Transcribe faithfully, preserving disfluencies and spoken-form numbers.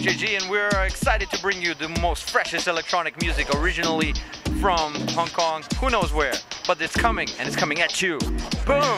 J G, and we're excited to bring you the most freshest electronic music originally from Hong Kong, who knows where, but it's coming, and it's coming at you. Boom!